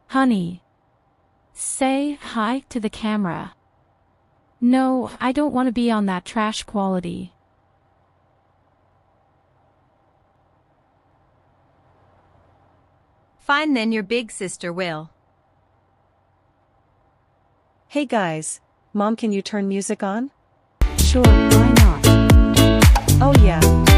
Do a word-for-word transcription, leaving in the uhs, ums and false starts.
Honey, say hi to the camera. No, I don't want to be on that trash quality. Fine then, your big sister will. Hey guys, Mom, can you turn music on? Sure, why not? Oh yeah.